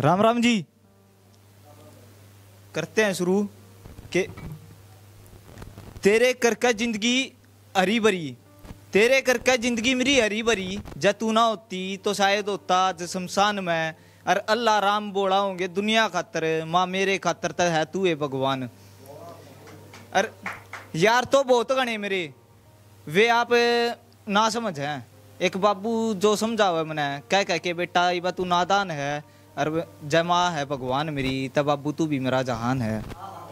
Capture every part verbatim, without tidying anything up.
राम राम जी। करते हैं शुरू के तेरे करके जिंदगी हरी भरी, तेरे करके जिंदगी मेरी हरी भरी। जब तू ना होती तो शायद होता आज शमशान में। और अल्लाह राम बोला होंगे दुनिया खातर, माँ मेरे खातर तो है तू है भगवान। और यार तो बहुत गणे मेरे वे आप ना समझ हैं। एक बाबू जो समझावे मैंने कह कह के बेटा ये तू नादान है और जय माँ है भगवान मेरी, तब बाबू तू भी मेरा जहान है।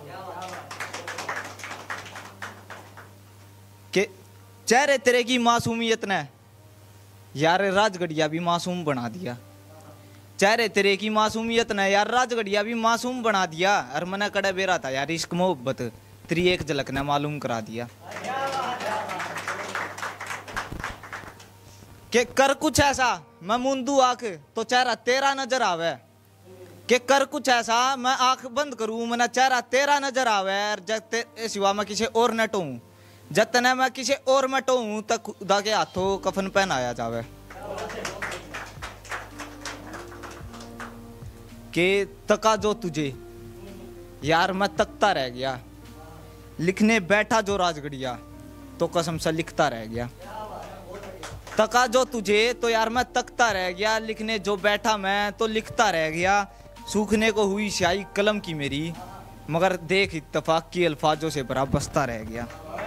के चेहरे तेरे की मासूमियत ने यार राजगढ़िया भी मासूम बना दिया। चेहरे तेरे की मासूमियत ने यार राजगढ़िया भी मासूम बना दिया। और मैंने कड़े बेरा था यार इश्क मोहब्बत तेरी एक झलक ने मालूम करा दिया। के कर कुछ ऐसा मैं मुंदू आंख तो चेहरा तेरा नजर आवे। के कर कुछ ऐसा मैं आंख बंद करूं मेरा चेहरा तेरा नजर आवे। और जब सिवा मैं किसी और न टूं, जब तने मैं किसी और में टूं तक खुदा के हाथों कफन पहनाया जावे। के तका जो तुझे यार मैं तकता रह गया, लिखने बैठा जो राजगढ़िया तो कसम से लिखता रह गया। तका जो तुझे तो यार मैं तकता रह गया, लिखने जो बैठा मैं तो लिखता रह गया। सूखने को हुई स्याही कलम की मेरी, मगर देख इत्तफाक की अल्फाजों से भरा बसता रह गया।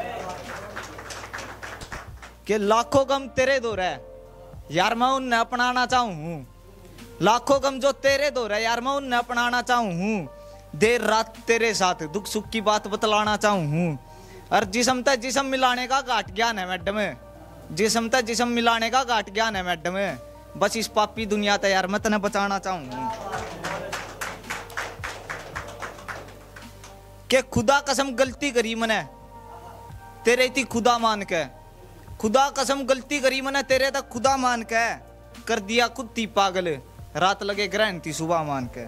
कि लाखों गम तेरे दो रहे यार मैं उन्हें अपनाना चाहूं हूं। लाखों गम जो तेरे दो रहे यार मैं उन्हें अपनाना चाहूं हूं। देर रात तेरे साथ दुख सुख की बात बतलाना चाहूं हूं। और जिस्म तक जिस्म मिलाने का घाट ज्ञान है मैडम, जिस्म तक जिस्म मिलाने का घाट ज्ञान है मैडम। बस इस पापी दुनिया तक यार मैं तने बचाना चाहूं हूं। के खुदा कसम गलती करी मैंने तेरे थी खुदा मान के, खुदा कसम गलती करी मैंने तेरे तक खुदा मान के। कर दिया खुद थी पागल रात लगे ग्रहण थी सुबह मान के।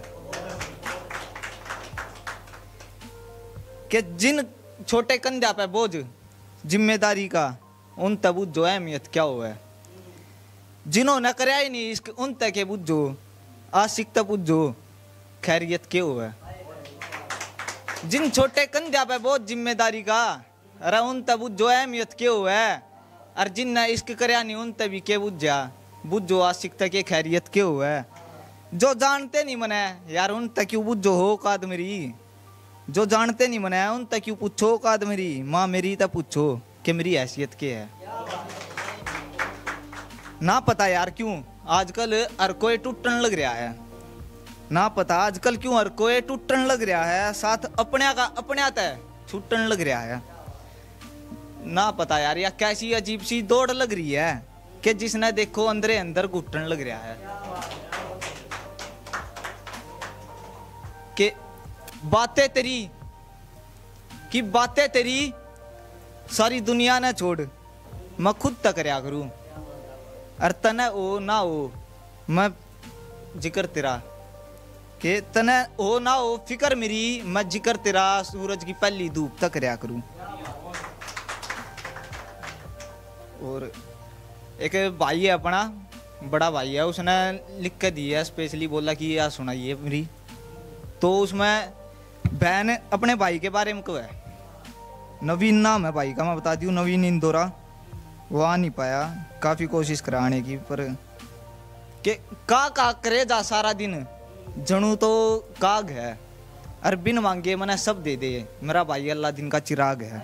के जिन छोटे कंधा पे बोझ जिम्मेदारी का उन तब जो अहमियत क्या हुआ है। जिन्होंने कराया ही नहीं इसके उन तक के बुझो आशिक तब बुझो खैरियत क्या हुआ है। जिन छोटे कंधा पे बोझ जिम्मेदारी का अरे उन तब जो अहमियत क्या हुआ है। और जिनने इश्क कराया नहीं उन तभी के बुझा बुझो आशिक तक के खैरियत क्या हुआ है। जो जानते नहीं मने यार उन तक क्यों बुझो हो काद मेरी, जो जानते नहीं मने उन तक क्यों पूछो काद मेरी। माँ मेरी तब पूछो कि मेरी हैसियत क्या है। ना पता यार क्यों आजकल हर कोई टूटने लग रहा है, ना पता आजकल क्यों हर कोई टूटने लग रहा है। साथ अपने का अपने तय छूटने लग रहा है। ना पता यार या कैसी अजीब सी दौड़ लग रही है कि जिसने देखो अंदरे अंदर घुटने लग रहा है। कि बातें तेरी कि बातें तेरी सारी दुनिया ने छोड़ मैं खुद तक करया करूं। और तने ओ ना हो मैं जिक्र तेरा, के तने ओ ना हो फिक्र मेरी मैं जिक्र तेरा सूरज की पहली धूप तक करया करूं। और एक भाई है अपना बड़ा भाई है, उसने लिख के दी है स्पेशली, बोला कि यार सुनाइए मेरी। तो उसमें बहन अपने भाई के बारे में क्यों है, नवीन नाम है भाई का, मैं बता दूं नवीन इंदौरा। वो आ नहीं पाया, काफ़ी कोशिश कराने की पर के का का करे जा सारा दिन जनू तो काग है। और बिन मांगे मैंने सब दे दे मेरा भाई अल्लाह दिन का चिराग है।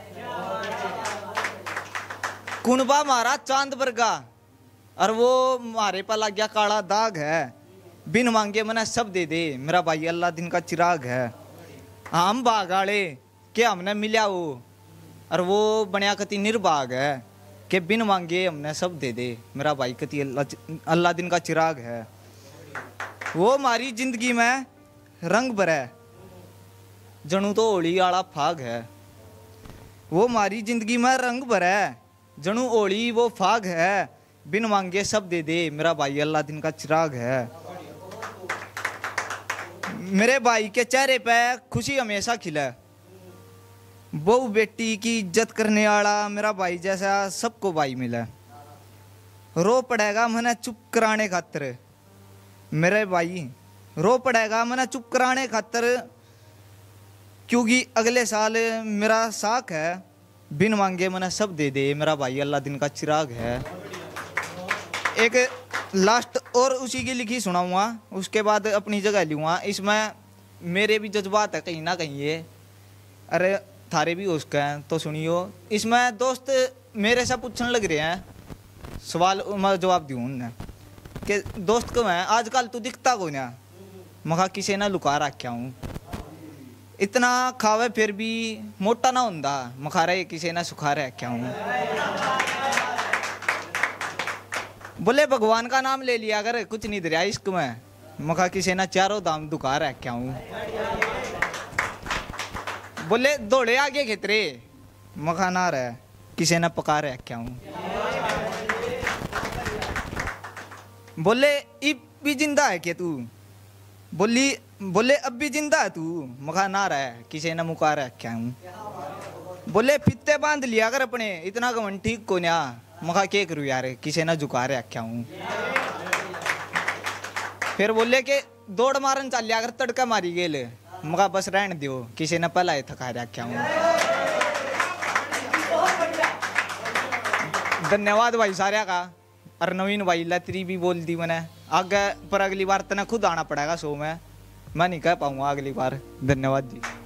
कुनबा मारा चांद बरगा और वो मारे पर लग गया काला दाग है। बिन मांगे मैंने सब दे दे मेरा भाई अल्लाह दिन का चिराग है। हम बागाड़े के हमने मिला वो और वो बनिया कति निर्भाग है कि बिन मांगे हमने सब दे दे मेरा भाई कति अल्लाह अल्लाह दिन का चिराग है। वो हमारी जिंदगी में रंग भरे जनू तो होली वाला फाग है। वो हमारी जिंदगी में रंग भरे जनू होली वो फाग है। बिन मांगे सब दे दे मेरा भाई अल्लाह दिन का चिराग है। मेरे भाई के चेहरे पे खुशी हमेशा खिले, बहू बेटी की इज्जत करने वाला मेरा भाई जैसा सबको भाई मिला। रो पड़ेगा मैंने चुप कराने खातिर मेरे भाई रो पड़ेगा मैंने चुप कराने खातर, क्योंकि अगले साल मेरा साख है, बिन मांगे मैंने सब दे दे मेरा भाई अल्लाह दिन का चिराग है। एक लास्ट और उसी की लिखी सुनाऊंगा, उसके बाद अपनी जगह लूँगा। इसमें मेरे भी जज्बात है कहीं ना कहीं ये, अरे थारे भी उसका हैं तो सुनियो। इसमें दोस्त मेरे से पूछने लग रहे हैं, सवाल मैं जवाब दूँ उन्हें कि दोस्त को मैं आजकल तू दिखता को ना, मखा किसी ने लुका रखा हूँ, इतना खावे फिर भी मोटा ना होंदा, मखा रहे किसी ने सुखा रखा हूँ। बोले भगवान का नाम ले लिया अगर कुछ नहीं दरिया इश्क में, मखा किसी ने चारों दाम दुखा रखा हूँ। बोले दौड़े आगे खेतरे, मखा ना रहे किसी ने पका रखा हूँ। बोले अब भी जिंदा है क्या तू, बोली बोले अब भी जिंदा है तू, मखा ना रहे किसी ने मुका रखा हूँ। बोले फित्ते बांध लिया अगर अपने, इतना कमन ठीक को ना, मखा के करूँ यार किसी ने झुका रखा हूँ। फिर बोले के दौड़ मारन चल लिया अगर तड़का मारी गेल, मखा बस रहने दियो किसी ने पहला ही थका रखा हूँ। धन्यवाद भाई सारे का। और नवीन भाई लतरी भी बोल दी मैंने, आगे पर अगली बार तना खुद आना पड़ेगा शो में, मैं नहीं कह पाऊंगा अगली बार। धन्यवाद जी।